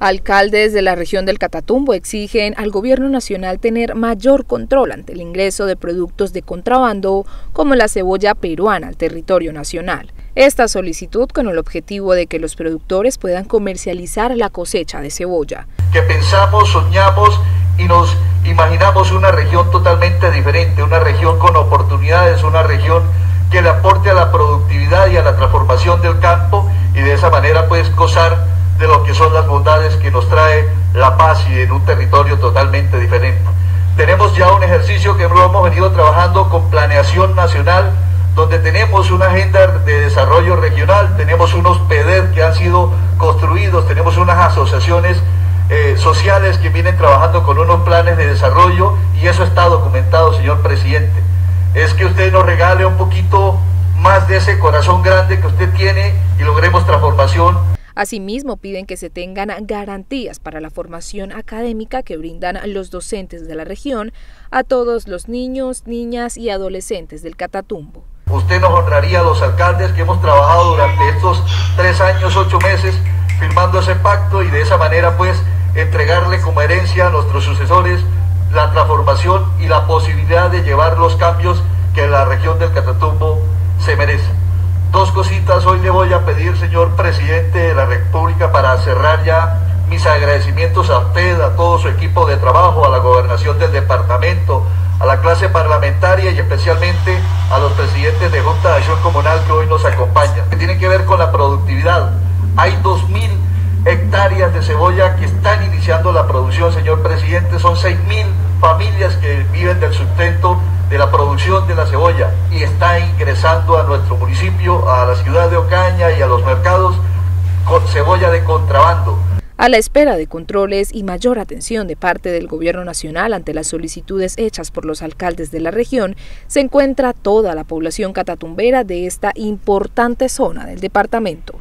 Alcaldes de la región del Catatumbo exigen al gobierno nacional tener mayor control ante el ingreso de productos de contrabando como la cebolla peruana al territorio nacional. Esta solicitud con el objetivo de que los productores puedan comercializar la cosecha de cebolla. Que pensamos, soñamos y nos imaginamos una región totalmente diferente, una región con oportunidades, una región que le aporte a la productividad y a la transformación del campo y de esa manera pues gozar de lo que son las bondades que nos trae la paz y en un territorio totalmente diferente. Tenemos ya un ejercicio que lo hemos venido trabajando con planeación nacional, donde tenemos una agenda de desarrollo regional, tenemos unos PEDER que han sido construidos, tenemos unas asociaciones sociales que vienen trabajando con unos planes de desarrollo y eso está documentado, señor presidente. Es que usted nos regale un poquito más de ese corazón grande que usted tiene y logremos transformación. Asimismo, piden que se tengan garantías para la formación académica que brindan los docentes de la región a todos los niños, niñas y adolescentes del Catatumbo. Usted nos honraría a los alcaldes que hemos trabajado durante estos 3 años, 8 meses, firmando ese pacto y de esa manera pues entregarle como herencia a nuestros sucesores la transformación y la posibilidad de llevar los cambios que la región del Catatumbo se merece. 2 cositas hoy le voy a pedir, señor presidente de la República, para cerrar ya mis agradecimientos a usted, a todo su equipo de trabajo, a la gobernación del departamento, a la clase parlamentaria y especialmente a los presidentes de Junta de Acción Comunal que hoy nos acompañan. Que tiene que ver con la productividad. Hay 2.000 hectáreas de cebolla que están iniciando la producción, señor presidente. Son 6.000 familias que viven del sustento de la producción de la cebolla y está ingresando a nuestro municipio, a la ciudad de Ocaña y a los mercados con cebolla de contrabando. A la espera de controles y mayor atención de parte del gobierno nacional ante las solicitudes hechas por los alcaldes de la región, se encuentra toda la población catatumbera de esta importante zona del departamento.